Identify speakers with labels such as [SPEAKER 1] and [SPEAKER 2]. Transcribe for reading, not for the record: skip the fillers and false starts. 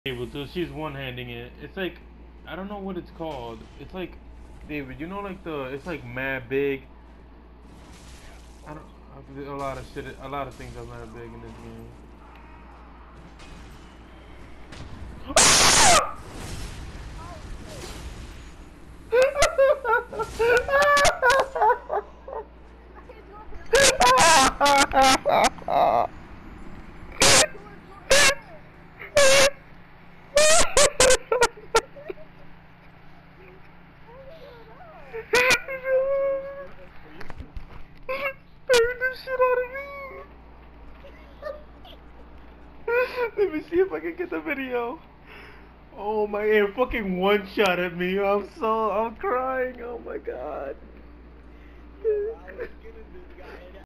[SPEAKER 1] able to. She's one-handing it. It's like, I don't know what it's called. It's like, David, you know, like it's like mad big. I don't. A lot of shit. A lot of things are mad big in this game. Let me see if I can get the video. Oh my, it fucking one shot at me. I'm crying. Oh my god.